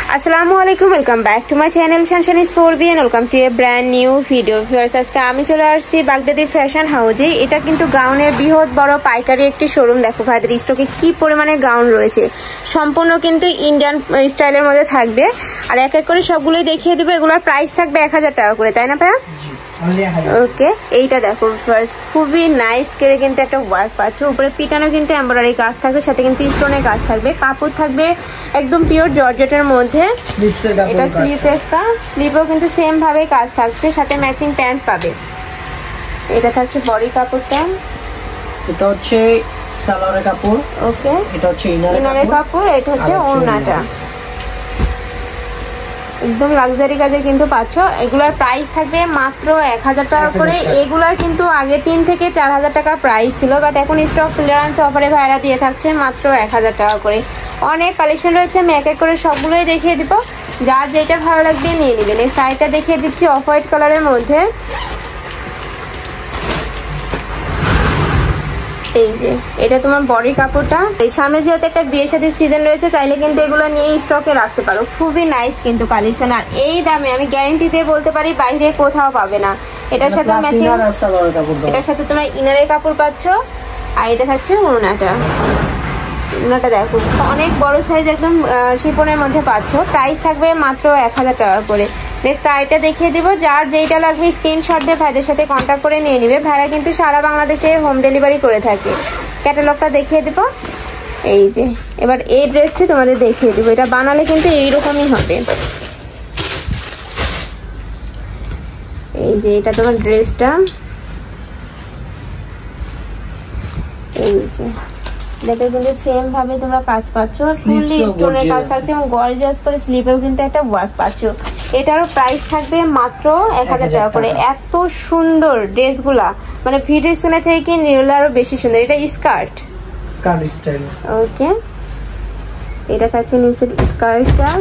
আসসালামু আলাইকুম, welcome back to my channel sunshine scorpion. Welcome to a brand new video. Viewers, আজকে আমি চলে আসছি বাগদাদি ফ্যাশন হাউজে। এটা কিন্তু গাউনের বৃহৎ বড় পাইকারি একটি শোরুম। দেখো ভাইদের স্টকে কি পরিমাণে গাউন রয়েছে, সম্পূর্ণ কিন্তু ইন্ডিয়ান স্টাইলের মধ্যে থাকবে। আর এক এক করে সবগুলোই দেখিয়ে দেবো। এগুলোর প্রাইস থাকবে 1000 টাকা করে, তাই না ভাইয়া? ওকে, এইটা দেখো ফার্স্ট, খুবই নাইস করে কিন্তু একটা ওয়ার্ক পাচ্ছ। উপরে পিটানো কিন্তু এমব্রয়ডারি কাজ থাকবে, সাথে কিন্তু স্টোনের কাজ থাকবে। কাপড় থাকবে একদম পিওর জর্জেটের মধ্যে। এটা স্লিভলেসটা, স্লিভেও কিন্তু সেম ভাবে কাজ থাকছে, সাথে ম্যাচিং প্যান্ট পাবে। এটা থাকছে বডি কাপড়টা, এটা হচ্ছে সালোয়ারের কাপড়। ওকে, এটা হচ্ছে ইনারের কাপড়, এটা হচ্ছে ওড়নাটা। একদম লাক্সারি কাজের কিন্তু পাচ্ছ। এগুলার প্রাইস থাকবে মাত্র 1000 টাকা করে। এগুলার কিন্তু আগে 3 থেকে 4000 টাকা প্রাইস ছিল, বাট এখন স্টক ক্লিয়ারেন্স অফারে ভাইরা দিয়ে থাকছে মাত্র 1000 টাকা করে। অনেক কালেকশন রয়েছে, আমি এক এক করে সবগুলোই দেখিয়ে দিব। যার যেটা ভালো লাগবে নিয়ে নেবেন। নেক্সট আইটা দেখিয়ে দিচ্ছি অফ হোয়াইট কালারের মধ্যে। এই যে এটা তোমার বডি কাপড়টা। এই সামনে যেহেতু একটা বিয়ের সাথে সিজন রয়েছে, চাইলে কিন্তু এগুলো নিয়ে স্টকে রাখতে পারো। খুবই নাইস কিন্তু কালেকশন। আর এই দামে আমি গ্যারান্টি দিয়ে বলতে পারি বাইরে কোথাও পাবে না। এটার সাথে ম্যাচিং, এটার সাথে তোমার ইনারের কাপড় পাচ্ছ। আর এটা থাকছে ওড়নাটা। ওড়নাটা দেখো অনেক বড় সাইজ, একদম শিফনের মধ্যে পাচ্ছ। প্রাইস থাকবে মাত্র 1000 টাকা করে। নেক্সট আইটা দেখিয়ে দিব। যার যেইটা লাগবে স্ক্রিনশট দিয়ে ভাইদের সাথে কন্ট্যাক্ট করে নিয়ে নিবে। ভাইরা কিন্তু সারা বাংলাদেশে হোম ডেলিভারি করে থাকে। ক্যাটালগটা দেখিয়ে দেব। এই যে এবার এই ড্রেসটি তোমাদের দেখিয়ে দিব। এটা বানালে কিন্তু এইরকমই হবে। এই যে এটা তোমার ড্রেসটা। এই যে দেখো কিন্তু সেম ভাবে তোমরা কাজ পাচ্ছ, ফুললি স্টোনের কাজ থাকছে এবং গর্জিয়াস করে স্লিভেও কিন্তু একটা ওয়ার্ক পাচ্ছ। এটারও প্রাইস থাকবে মাত্র 1000 টাকা করে। এত সুন্দর ড্রেসগুলা, মানে ভিডিও স্ক্রিনে থেকে কি নিরলা আরো বেশি সুন্দর। এটা স্কার্ট স্টাইল। ওকে, এটা থাকছে নিচের স্কার্টটা।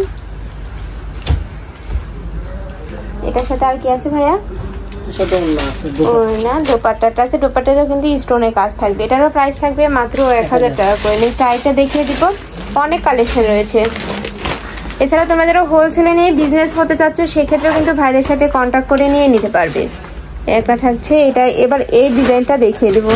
এটার সাথে আর কি আছে ভাইয়া? না, দোপাট্টাটা আছে। দোপাট্টাতেও কিন্তু স্টোনের কাজ থাকবে। এটারও প্রাইস থাকবে মাত্র 1000 টাকা করে। নেক্সট আইটা দেখিয়ে দিব। অনেক কালেকশন রয়েছে। এছাড়া তোমরা যারা হোলসেলে নিয়ে বিজনেস করতে চাচ্ছ, সেক্ষেত্রেও কিন্তু ভাইদের সাথে কন্ট্যাক্ট করে নিয়ে নিতে পারবে। একটা থাকছে এটা। এবার এই ডিজাইনটা দেখিয়ে দেব।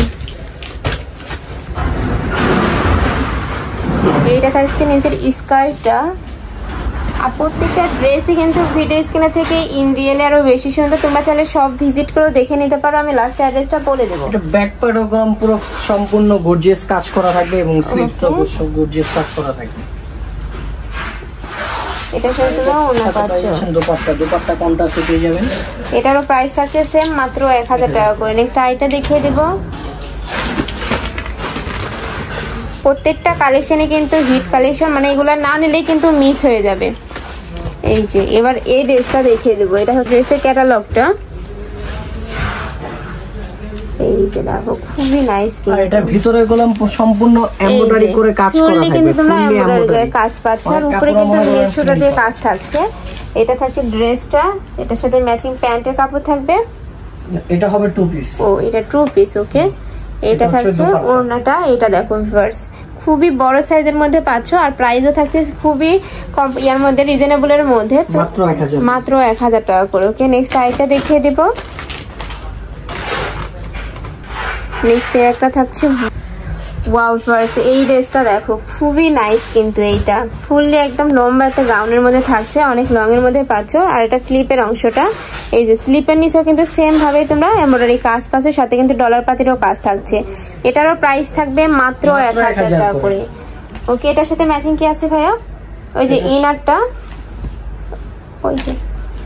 এইটা থাকছে নিচের স্কার্টটা। আর প্রত্যেকটা ড্রেসই কিন্তু ভিডিও স্ক্রিনে থেকে ইন রিয়েলে আরো বেশি সুন্দর। তোমরা চাইলে সব ভিজিট করে দেখে নিতে পারো। আমি লাস্ট অ্যাড্রেসটা বলে দেবো। এটা ব্যাক পার্টও পুরো সম্পূর্ণ গর্জিয়াস কাজ করা থাকবে এবং স্লিভসও অবশ্যই গর্জিয়াস কাজ করা থাকবে। এটা সাথে তোমরা ওড়না পাচ্ছ। দোপাট্টা কন্ট্রাস্টে পেয়ে যাবেন। এটারও প্রাইস থাকছে সেম মাত্র 1000 টাকা করে। নেক্সট আইটা দেখিয়ে দেব। প্রত্যেকটা কালেকশনে কিন্তু হিট কালেকশন, মানে এগুলা না নিলেই কিন্তু মিস হয়ে যাবে। এই যে এবার এই ড্রেসটা দেখিয়ে দেবো। এটা হচ্ছে ড্রেসের ক্যাটালগটা। এই যে দেখো খুবই নাইস। আর এটার ভিতরে গোলাম সম্পূর্ণ এমব্রয়ডারি করে কাজ করা থাকবে। কিন্তু তোমরা এমব্রয়ডারি করে কাজ পাচ্ছ। আর উপরে কিন্তু নেট সুতা দিয়ে কাজ থাকছে। এটা থাকছে ড্রেসটা। এটার সাথে ম্যাচিং প্যান্টের কাপড় থাকবে। এটা হবে 2 পিস। ও, এটা 2 পিস। ওকে, এটা থাকছে ওড়নাটা। এটা দেখো ভিউয়ার্স, খুবই বড় সাইজের মধ্যে পাচ্ছ। আর প্রাইসও থাকছে খুবই কম, ইয়ার মধ্যে রিজনেবলের মধ্যে, মাত্র 1000 টাকা করে। ওকে, নেক্সট আইটা দেখিয়ে দেব। নেক্সট একটা থাকছে ওয়াও ভিউয়ার্স, এই ড্রেসটা দেখো খুবই নাইস কিন্তু। এইটা ফুললি একদম লম্বা একটা গাউনের মধ্যে থাকছে, অনেক লং এর মধ্যে পাচ্ছ। আর এটা স্লিপের অংশটা। এই যে স্লিপের নিচেও কিন্তু সেম ভাবে তোমরা এমব্রয়ডারি কাজ পাচ্ছ, সাথে কিন্তু ডলার পাতিরও কাজ থাকছে। এটারও প্রাইস থাকবে মাত্র 1000 টাকা করে। ওকে, এটার সাথে ম্যাচিং কি আছে ভাইয়া? ওই যে ইনারটা, ওই যে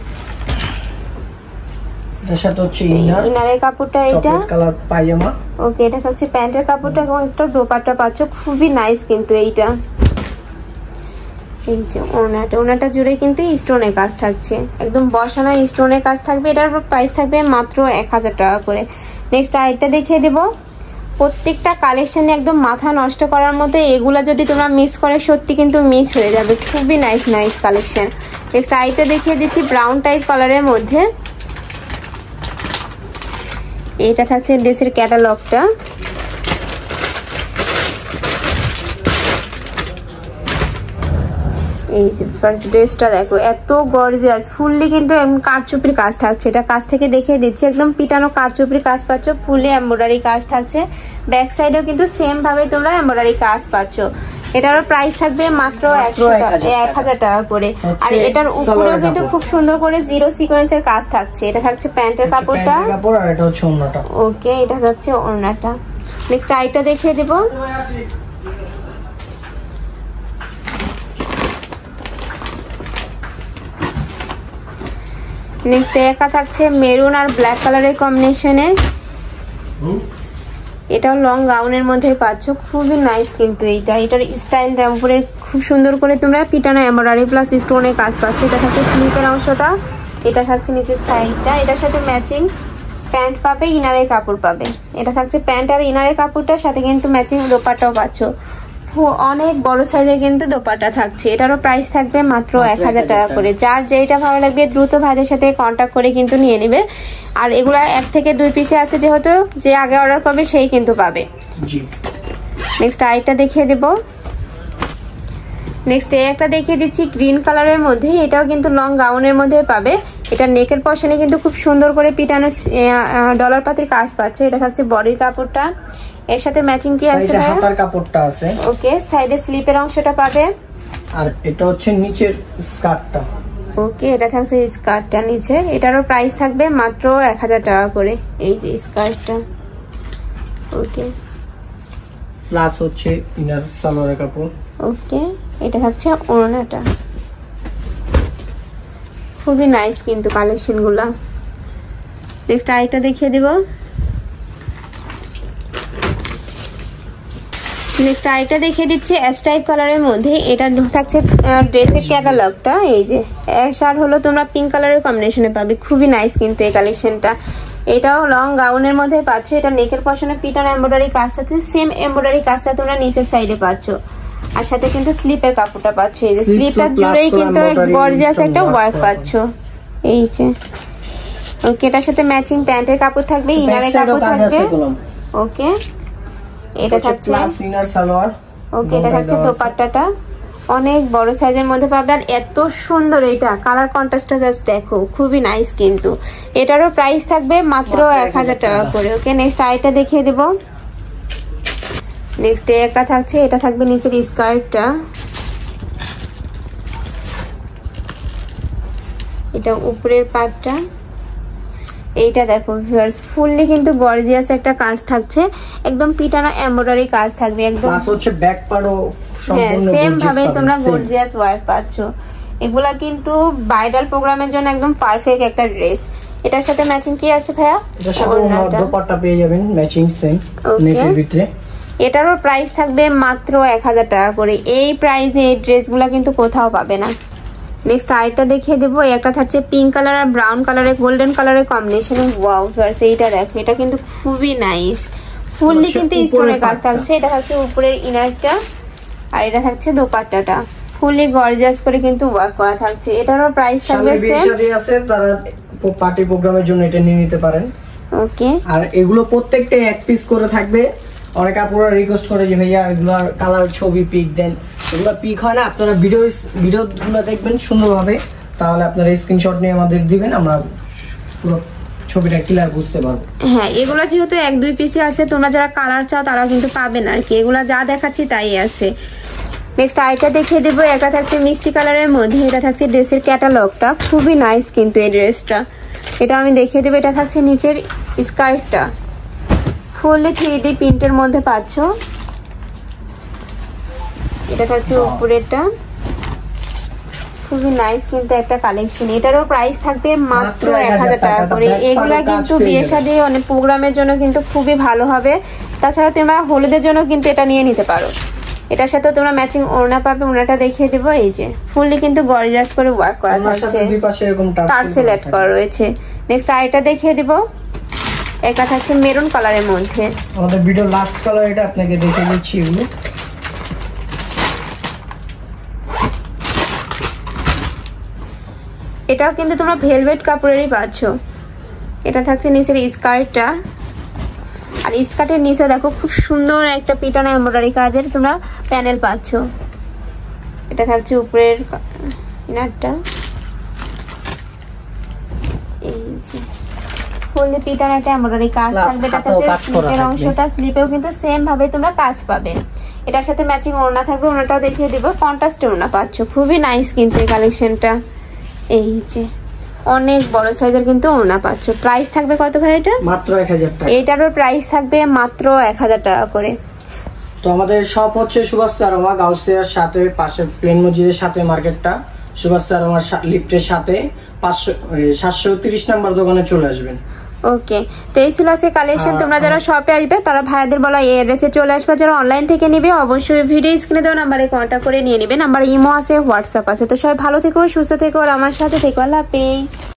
এর সাথে হচ্ছে ইনারের কাপড়টা। এটা কালার পায়জামা। ওকে, এটা হচ্ছে প্যান্টের কাপড়টা এবং একটা দোপাট্টা পাচ্ছ। খুবই নাইস কিন্তু এইটা। এই যে ওড়নাটা জুড়ে কিন্তু স্টোনের কাজ থাকছে, একদম বসানো স্টোনের কাজ থাকবে। এটার প্রাইস থাকবে মাত্র 1000 টাকা করে। নেক্সট আইটা দেখিয়ে দেবো। প্রত্যেকটা কালেকশনে একদম মাথা নষ্ট করার মতো। এগুলা যদি তোমরা মিস করে সত্যি কিন্তু মিস হয়ে যাবে। খুবই নাইস কালেকশন। নেক্সট আইটা দেখিয়ে দিচ্ছি ব্রাউন টাইপ কালারের মধ্যে। এটা থাকছে ড্রেসের ক্যাটালগটা। এই যে ফার্স্ট ড্রেসটা দেখো, এত গর্জিয়াস, ফুললি কিন্তু কারচুপির কাজ থাকছে। এটা কাছ থেকে দেখিয়ে দিচ্ছি, একদম পিটানো কারচুপির কাজ পাচ্ছ, ফুললি এমব্রয়ডারি কাজ থাকছে। ব্যাক সাইডেও কিন্তু সেম ভাবে তোমরা এমব্রয়ডারি কাজ পাচ্ছ। এটারও প্রাইস থাকবে মাত্র 1000 টাকা করে। আর এটার উপরেও কিন্তু খুব সুন্দর করে জিরো সিকোয়েন্সের কাজ থাকছে। এটা থাকছে প্যান্টের কাপড়টা, আর এটা হচ্ছে ওড়নাটা। ওকে, এটা হচ্ছে ওড়নাটা। নেক্সট আইটা দেখিয়ে দেব। নেক্সট একা থাকছে মেরুন আর ব্ল্যাক কালারের কম্বিনেশনে। এটাও লং গাউনের মধ্যে পাচ্ছ, খুবই নাইস কিন্তু এটার স্টাইলটা উপরে খুব সুন্দর করে তোমরা পিটানো এমব্রয়ডারি প্লাস স্টোনের কাজ পাচ্ছ। এটা থাকছে স্লিপের অংশটা, এটা থাকছে নিচের সাইডটা। এটার সাথে ম্যাচিং প্যান্ট পাবে, ইনারের কাপড় পাবে। এটা থাকছে প্যান্ট আর ইনারের কাপড়টার সাথে কিন্তু ম্যাচিং দোপাট্টাও পাচ্ছ। অনেক বড় সাইজের কিন্তু দোপাট্টা থাকছে। এটারও প্রাইস থাকবে মাত্র 1000 টাকা করে। যার যেটা ভালো লাগবে দ্রুত ভাইদের সাথে কন্ট্যাক্ট করে কিন্তু নিয়ে নেবে। আর এগুলা 1 থেকে 2 পিসে আছে, যেহেতু যে আগে অর্ডার করবে সেই কিন্তু পাবে। নেক্সট আইটা দেখিয়ে দেব। নেক্সট একটা দেখিয়ে দিচ্ছি গ্রিন কালারের মধ্যে, এটাও কিন্তু লং গাউনের মধ্যে পাবে। এটা নেকের পশনে কিন্তু খুব সুন্দর করে পিটানো ডলার পাতির কাজ পাচ্ছে। এটা থাকছে বডির কাপড়টা, এর সাথে ম্যাচিং কি আছে ভাই? হাতার কাপড়টা আছে। ওকে, সাইডে স্লিপের অংশটা পাবে। আর এটা হচ্ছে নিচের স্কার্টটা। ওকে, এটা থাকছে স্কার্টটা নিচে। এটারও প্রাইস থাকবে মাত্র 1000 টাকা করে। এই যে স্কার্টটা, ওকে, প্লাস হচ্ছে ইনার সালোয়ারের কাপড়। ওকে, এটা থাকছে ওড়নাটা। খুবই নাইস কিন্তু কালেকশনগুলো। নেক্সট আইটা দেখিয়ে দিব। নেক্সট আইটা দেখিয়ে দিচ্ছি অ্যাশ টাইপ কালারের মধ্যে। এটা থাকছে ড্রেসের ক্যাটালগটা। এই যে অ্যাশ আর হলো তোমরা পিঙ্ক কালারের কম্বিনেশনে পাবে। খুবই নাইস কিন্তু এই কালেকশনটা। এটাও লং গাউনের মধ্যে পাচ্ছ। এটা নেকের পশনে পিটানো এমব্রয়ডারি কাজ থাকে, সেম এমব্রয়ডারি কাজটা তোমরা নিচের সাইডে পাচ্ছ। আর সাথে কিন্তু স্লিপের কাপড়টা পাচ্ছ। এই যে স্লিপটা জুড়েই কিন্তু গর্জিয়াস একটা ওয়ার্ক পাচ্ছ। এই যে ওকে, এটার সাথে ম্যাচিং প্যান্টের কাপড় থাকবে, ইনারের কাপড় থাকবে। ওকে, এটা থাকছে ইনার সালোয়ার। ওকে, এটা থাকছে দোপাট্টাটা, অনেক বড় সাইজের মধ্যে পাবে। আর এত সুন্দর এটা কালার কন্ট্রাস্টটা জাস্ট দেখো, খুবই নাইস কিন্তু। এটারও প্রাইস থাকবে মাত্র 1000 টাকা করে। ওকে, নেক্সট আইটা দেখিয়ে দেব। নেক্সট একটা থাকছে, এটা থাকবে নিচের স্কার্টটা। এটা উপরের পার্টটা। এইটা দেখো ভিউয়ার্স, ফুললি কিন্তু গর্জিয়াস একটা কাজ থাকছে, একদম পিটানো এমব্রয়ডারি কাজ থাকবে একদম। প্লাস হচ্ছে ব্যাক পার্টও সম্পূর্ণ সেম ভাবে তোমরা গর্জিয়াস ওয়ার্ক পাচ্ছো। এগুলা কিন্তু ব্রাইডাল প্রোগ্রামের জন্য একদম পারফেক্ট একটা ড্রেস। এটার সাথে ম্যাচিং কি আছে ভাইয়া? এটার সাথে দোপাট্টা পেয়ে যাবেন ম্যাচিং সেম নেটের ভিতরে। এটারও প্রাইস থাকবে মাত্র 1000 টাকা করে। এই প্রাইসে এই ড্রেসগুলা কিন্তু কোথাও পাবে না। নেক্সট আইটা দেখিয়ে দেবো। একটা থাকছে পিঙ্ক কালার আর ব্রাউন কালারের গোল্ডেন কালারের কম্বিনেশনে। ওয়াও ভিউয়ার্স, এইটা দেখো, এটা কিন্তু খুবই নাইস, ফুললি কিন্তু স্টোনের কাজ থাকছে। এটা থাকছে উপরের ইনারটা, আর এটা থাকছে দোপাট্টাটা, ফুললি গর্জিয়াস করে কিন্তু ওয়ার্ক করা থাকছে। এটারও প্রাইস থাকবে সেম। তারা পার্টি প্রোগ্রামের জন্য এটা নিয়ে নিতে পারেন। ওকে, আর এগুলো প্রত্যেকটাই এক পিস করে থাকবে। অনেক আপুরা রিকোয়েস্ট করে যে ভাইয়া এগুলোর কালার ছবি পিক দেন, এগুলো পিক হয় না। আপনারা ভিডিওগুলো দেখবেন সুন্দরভাবে, তাহলে আপনারা স্ক্রিনশট নিয়ে আমাদের দিবেন, আমরা পুরো ছবিটা ক্লিয়ার বুঝতে পারবো। হ্যাঁ, এগুলো যেহেতু 1-2 পিসে আছে, তোমরা যারা কালার চাও তারা কিন্তু পাবে না আর কি। এগুলা যা দেখাচ্ছি তাই আছে। নেক্সট আইটা দেখিয়ে দেবো। একটা থাকছে মিষ্টি কালারের মধ্যে, এটা থাকছে ড্রেসের ক্যাটালগটা। খুবই নাইস কিন্তু এই ড্রেসটা। এটা আমি দেখিয়ে দেবো। এটা থাকছে নিচের স্কার্টটা, ফুললি 3D প্রিন্টের মধ্যে পাচ্ছ। এটা থাকছে উপরেরটা, খুবই নাইস কিন্তু একটা কালেকশন। এটারও প্রাইস থাকবে মাত্র 1000 টাকা করে। এগুলা কিন্তু বিয়ে শাদী অনেক প্রোগ্রামের জন্য কিন্তু খুবই ভালো হবে। তাছাড়া তোমরা হলুদের জন্য কিন্তু এটা নিয়ে নিতে পারো। এটার সাথে তোমরা ম্যাচিং ওড়না পাবে। ওড়নাটা দেখিয়ে দেবো। এই যে ফুললি কিন্তু গর্জিয়াস করে ওয়ার্ক করা থাকছে, টার্সেল অ্যাড করা রয়েছে। নেক্সট আইটা দেখিয়ে দেবো। এটা থাকছে মেরুন কালারের মধ্যে। আমাদের ভিডিও লাস্ট কালার এটা আপনাকে দেখিয়ে দিচ্ছি। এগুলো এটাও কিন্তু তোমরা ভেলভেট কাপড়েরই পাচ্ছ। এটা থাকছে নিচের স্কার্টটা, আর স্কার্টের নিচে দেখো খুব সুন্দর একটা পিটানো এমব্রয়ডারি কাজের তোমরা প্যানেল পাচ্ছ। এটা থাকছে উপরের ইনারটা, এই যে ফুললি পিটার একটা এমব্রয়ডারি কাজ থাকবে। এটা থাকছে স্লিপের অংশটা, স্লিপেও কিন্তু সেম ভাবে তোমরা কাজ পাবে। এটার সাথে ম্যাচিং ওড়না থাকবে, ওড়নাটাও দেখিয়ে দিব, কন্ট্রাস্টে ওড়না পাচ্ছ, খুবই নাইস কিন্তু এই কালেকশনটা। এই যে অনেক বড় সাইজের কিন্তু ওড়না পাচ্ছ। প্রাইস থাকবে কত ভাই এটা? মাত্র 1000 টাকা। এটারও প্রাইস থাকবে মাত্র 1000 টাকা করে। তো আমাদের শপ হচ্ছে সুভাষিতা আরোমা, গাউসিয়ার সাথে, পাশে প্লেন মসজিদের সাথে মার্কেটটা, সুভাষিতা আরোমার লিফটের সাথে 730 নম্বর দোকানে চলে আসবেন। ওকে, তো এই ছিল আজকে কালেকশন। তোমরা যারা শপে আসবে তারা ভাইয়াদের বলা এই অ্যাড্রেসে চলে আসবে। যারা অনলাইন থেকে নিবে অবশ্যই ভিডিও স্ক্রিনে দেওয়া নাম্বারে কন্ট্যাক্ট করে নিয়ে নেবে। নাম্বার ইমো আছে, হোয়াটসঅ্যাপ আছে। তো সবাই ভালো থেকো, সুস্থ থেকো আর আমার সাথে থেকো। আল্লাহ হাফেজ।